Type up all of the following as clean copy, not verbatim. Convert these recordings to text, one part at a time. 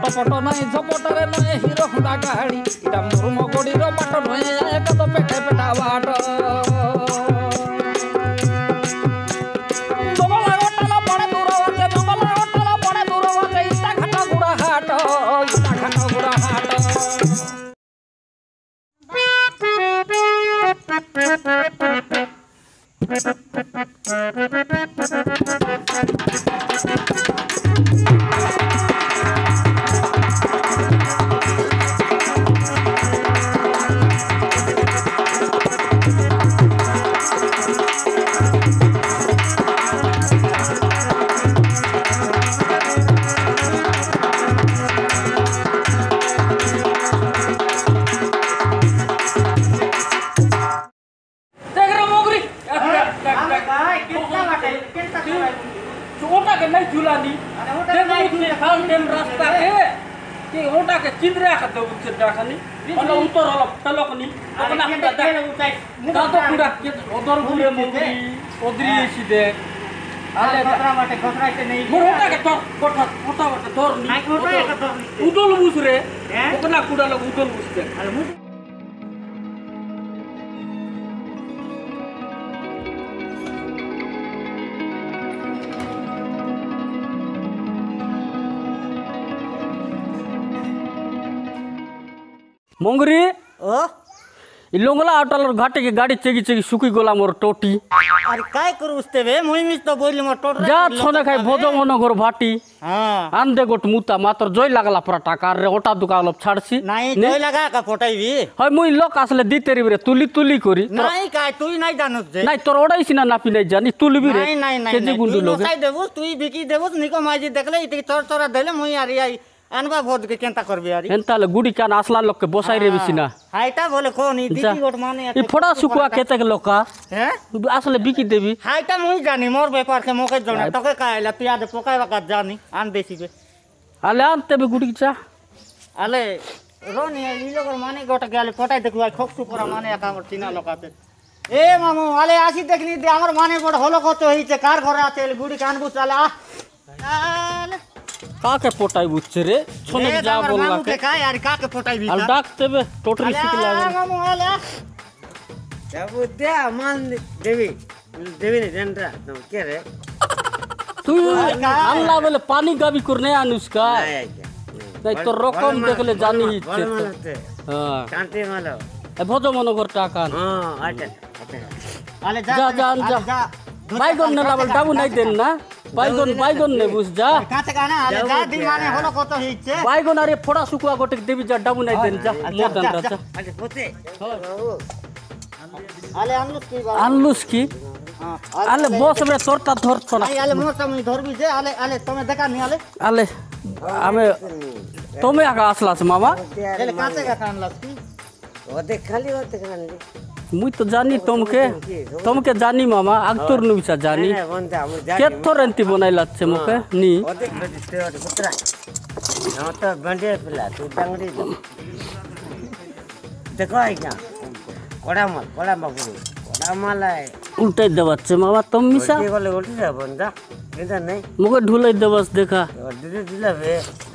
छटपट नहीं झपटरे नए हिरो हुंडा गाड़ी इटा मुरुम गोड़ी रो बाट नए एक तो पेटे पेटा बाट जंगला गोटाला पड़े दूर वाटे जंगला गोटाला पड़े दूर वाटे इटा घाटा गुड़ा हाट चिंद्रा खाते चिंद्रा खानी और उत्तर वाला तलो कनी अपना कुड़ा का तो कुड़ा के उधर बुले मुगरी उधरी सीधे आले खतरा माटे खतरा के नहीं मोटा के तो कोठा मोटा माटे तोर नहीं उदल बुसरे अपना कुड़ा लोग उदल बुसते मंगरी ओ लोंगला आटल घाटे के गाड़ी चेगी चेगी सुकी गोला मोर टोटी अरे काय करू उस्ते बे मुई मिस तो बोली मोर टोट जा छोने खाई भोजो मनो गोर भाटी हां आन दे गोट मुता मात्र जोई लागला पराटा कार रे ओटा दुकान छाड़सी नहीं जोई लगा का फोटाई भी हय मुई लोक आसले दी तेरी रे तुली तुली करी नहीं काय तू नहीं जानत जे नहीं तोर ओडाई सिना नापी नहीं जानी तुली भी रे नहीं नहीं केजी गुंडू लोग काय देबो तू बिकी देबो निको माजी देखले इते चोर चोरा देले मुई आरी आई अनबा भोज के केंता करबे यार एंताले गुडी कान आसला लोग के बोसाई रे बिसिना हाइटा बोले कोनी दीदी गोट माने ई फोड़ा सुकुआ केते के लोका हैं आसले बिकी देबी हाइटा मुई जानी मोर व्यापार के मौके जोना तके कायला पियाज पोकायवा का जानी आन देसी बे आले आनते बे गुडी चा आले रोनी ई लोग माने गोट गेले फोटाई देखुआ खोक्सु पूरा माने एकावर चिना लोकाते ए मामू आले आसी देखनी दे हमर माने बड होलो कत होइছে कार घरे आते गुडी कान बुस आले आले का के पोटाई बुच्चे रे छोने के जा बोलला के का यार का के पोटाई भी अल डाकते बे टोटरी सिक लागे मामू आले जब दे मान देवी देवी ने जनरा तो के रे तू हमला बोले पानी गाबी करने अनुष्का नहीं तो रकम देखले जानी ही हां कांटे मालो ए भोजो मनो घर टाकान हां अच्छा आले जा जा बाइगन न लाबल डाबू नहीं देन ना बाइगन ने बुझ जा काते गाना आले जा दी माने होलो कत होइছে बाइगन अरे फोड़ा सुकुआ गोटे देबी जा डाबू नहीं देन जा मोदन राजा अच्छा पोते आले अनलुस की आले बस में तोरता धर छोना आले मोर समय धरबी जे आले तमे देखा नहीं आले हमें तमे आका असला से मामा एले काते का कानलस की ओदे खाली होते कानली मुई तो जानी तुमके जानी मामा अगतुर नुसा जानी केतो रंती बनाइला छे मके नी ओदे पुत्रा न तो बंडे पिला तू डांगरी देखो आई क्या कोड़ा माल उल्टे दबत छे मामा तुम मिसा ये वाले उल्टी रे बंदा इधर नहीं मके ढुलै दबस देखा दिला बे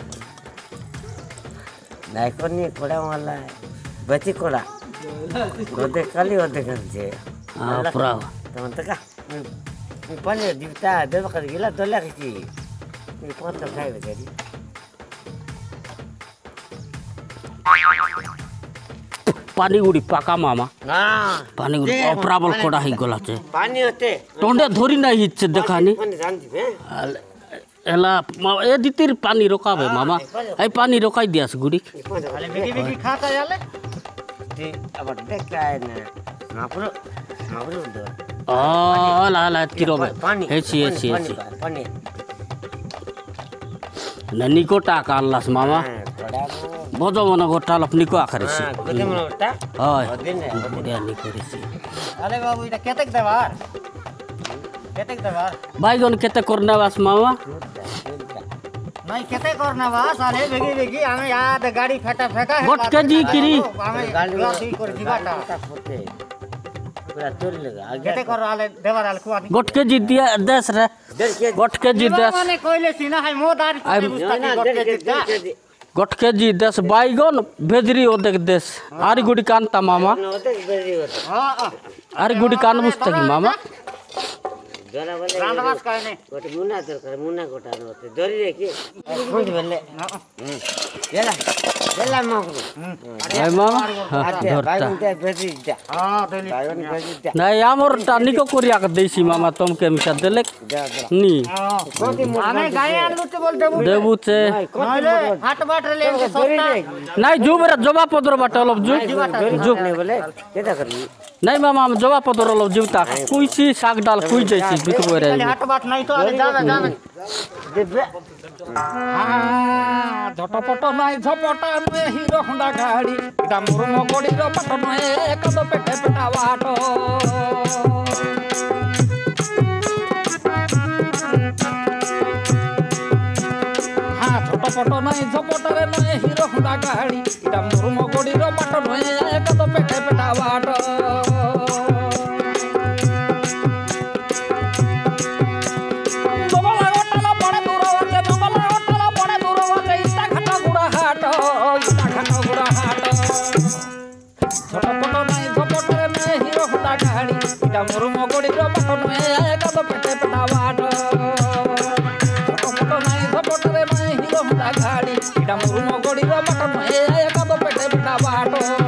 नहीं कोनी कोड़ा माल बची कोड़ा ओदे खाली ओदे गंजे पुरा तमन तका मी पने दिवता देव कर गेला दोला किती मी पण तर खाय बेरी पानी गुडी पाका मामा हां पानी गुडी अपराबल कोडा ही गला छे पानी होते टोंडे धोरी नाही हिच देखानी पण जानती बे एला ए दितिर पानी रोकाबे मामा आई पानी रोकाई दियास गुडी आले बिकी खाता याले ते अब देख आए ना मापुरो दो ला तिरोबे पानी हेची पानी ननी को टाका अल्लास मामा भोजो मन गोटा लपनी को आखरे से गोटे मन गोटा हाय दिन बढ़िया नी करे से आले बाबू इटा केतेक देवार बाइगन केते करना वास मामा नहीं केते करना वास आले बेगी हमें याद गाड़ी फेटा है गोट के जी किरी गाड़ी कर दिगाटा पूरा तोड़ लेगा केते कर आले देवार आले कुआ गोट के जी दिया 10 रे गोट के जी 10 माने कोइले सीना है मोदार गोट के जी गोट केजी देश बैगन भेजरी ओदेक देश आरी गुडी कानता मामा ওদের বেরি হতো आरी गुडी कान बुझता की मामा জলা বলে রান্দাবাস কানে গোটে মুনা দরকার মুনা গোটা হতে ধরি রে কি বুঝ বললে এলা এলা মাগু हाय मामा हाँ, আচ্ছা धरता বাইগুন তে বেরি দা हां देली বাইগুন বেরি দা नहीं आमर टानिको कोरिया के देसी मामा तुम के मिसा देलेक দা नी কোটি মোট আমি গায়ে আনলুতে বলতে देबू से নইলে হাট বাট লে ধরি সস্তা রে नहीं जो मेरा जवा पदर बाटे अलप जो जो नहीं बोले केदा करली नहीं मामा हम जवा पदर अलप जीवता कुइसी साग डाल कुइ जैसी बिकबो रे हाट बाट नहीं तो आले जावे जावे দেবে ঝটপট নাই ঝপটা নুয়ে হিরো হোন্ডা গাড়ি এটা মুরুম গড়ির পাট নুয়ে একদ পেটে পেটা বাট হ্যাঁ ঝটপট নাই ঝপটারে নুয়ে হিরো হোন্ডা গাড়ি এটা মুরুম গড়ির পাট নুয়ে একদ পেটে পেটা বাট ঝটপট নাই ঝপটরে নুয়ে হিরো হোন্ডা গাড়ি এটা মুরুম গড়ির পাট নুয়ে একদ পেটে পেটা বাট ঝটপট নাই ঝপটরে নুয়ে হিরো হোন্ডা গাড়ি এটা মুরুম গড়ির পাট নুয়ে একদ পেটে পেটা বাট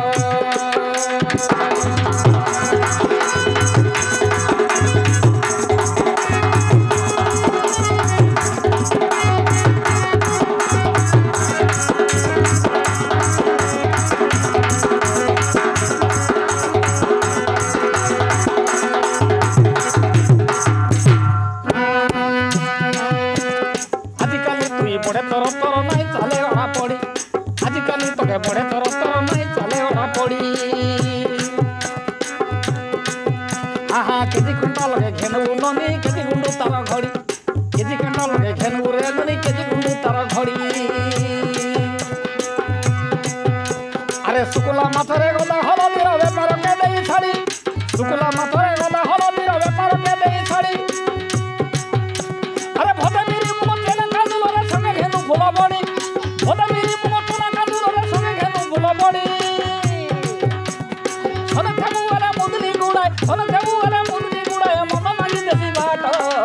আজিকালি তুই বড়ে তর তর নাই চালে ওড়া পড়ি আজিকালি তোকে বড়ে তর তর নাই চালে ওড়া পড়ি আহা কেজি খুঁটা লগে ঘেনবু ননি কেজি গুন্ডু তার ঘড়ি কেজি খুঁটা লগে ঘেনবু রে ননি কেজি গুন্ডু তার ঘড়ি আরে শুকুলা মাথরে গলা হলদির ব্যাপার কে দেই ছাড়ি শুকুলা মাথরে গলা হলদির ব্যাপার কে দেই ছাড়ি আরে ভদে মিরি মুখ চেনা কাজুলরে সঙ্গে ঘেনু ফুলা বড়ি ভদে মিরি মুখ চেনা কাজুলরে সঙ্গে ঘেনু ফুলা বড়ি হলে থেবু আরে মুদলি গুড়ায় হলে থেবু আরে মুদলি গুড়ায় মন মাগি দেশি বাট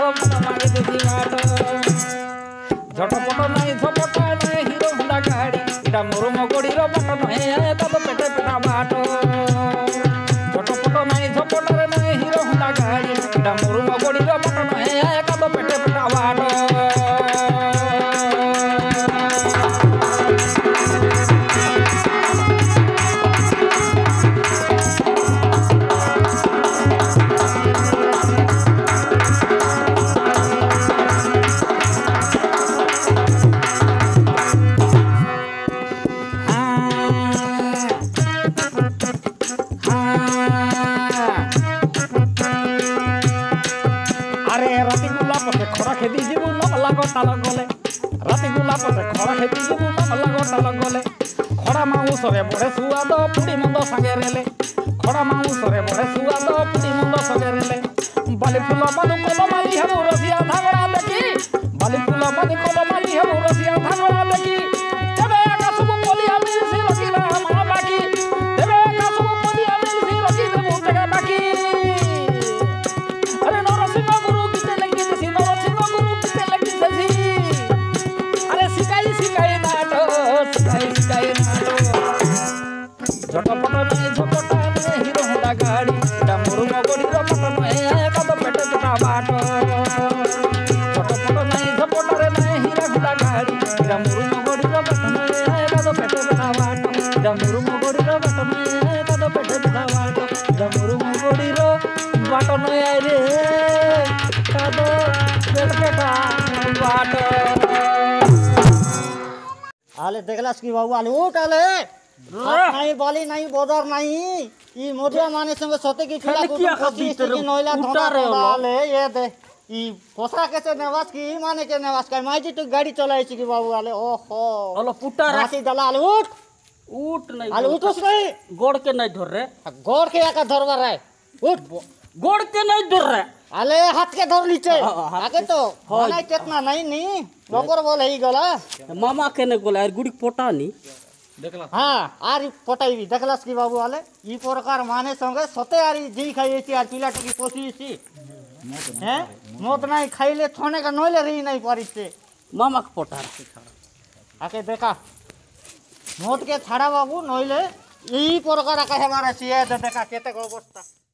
ঝটপট নাই ঝপটা নাই হিরো হোন্ডা গাড়ি এটা মুরুম গড়ির বাট নহে তব পেটে পেটা বাট ঝটপট নাই ঝপটরে নাই হিরো হোন্ডা গাড়ি এটা মুরুম গড়ির বাট নহে তব পেটে পেটা বাট আরে রাতি গুলা পথে খরা খেদি যাবো নমলা গোটাল গলে রাতি গুলা পথে খরা খেদি যাবো নমলা গোটাল গলে খরা মাউসরে বড়ে সুয়াদ পুড়ি মন্দ সাঙ্গে রেলে খরা মাউসরে বড়ে সুয়াদ পুড়ি মন্দ সাঙ্গে রেলে বালি ফুল বালু কলমালি হেবু রসিয়া ধাগড়া দেখি বালি ফুল বালু কলমালি হেবু রসিয়া ধাগড়া দেখি তবে একা সবু বলি আমি সিরকিরা মা বাকি তবে একা সবু বলি আমি সিরকি দেবু টাকা বাকি আরে নরসিংহ গুরু গীতে লেখি দিছি নরসিংহ গুরু গীতে লেখি দিছি আরে শিকাই শিকাই নাট শিকাই শিকাই নাট ঝটপট নাই ঝপটা নাই হিরো হোন্ডা গাড়ি এটা মুরুম গড়ির পাট নয় কত পেটে পেটা বাট ঝটপট নাই ঝপটরে নাই হিরো হোন্ডা গাড়ি এটা মুরুম গড়ির পাট নয় কত পেটে পেটা বাট এটা মুরুম গড়ির পাট নয় কত পেটে পেটা বাট এটা মুরুম গড়ির বাট নয় রে কত পেটে পেটা বাট আলে দেখলাস কি বাবু আলে উঠ আলে নাই বলি নাই বদর নাই ই মধুয়া মানে সঙ্গে সতে কি ছিলা খালি কি আখা ভিতরে নইলা ধরা উতারে হলো। আলে এ দে ই পোসা কেছে নেওয়াজ কি মানে কে নেওয়াজ কাই মাইজি তুই গাড়ি চলাইছি কি বাবু আলে ওহো হলো পুটা রাশি দালা আলে উঠ उठ नहीं আলে উঠোস নাই गोड़ के नहीं धर रे গড় কে একা ধরবার রায় উঠ गोड़ के नहीं दूर रहे आले हाथ के धर लीचे हाथ आगे तो माने कितना नहीं नी नगर बोले ही गला मामा के ने गोला गुड़ी पोटा नी हाँ आरी पटाई देखलास की बाबू आले ई प्रकार माने संगे सते आरी जी खाई छी आर पिला टकी पोसी छी हैं मोत नहीं खाइले छोने का नोले रही नहीं पारी से मामा के पोटा आके देखा मोट के छाड़ा बाबू नोले ई प्रकार का हमारा छिए देखा केते को अवस्था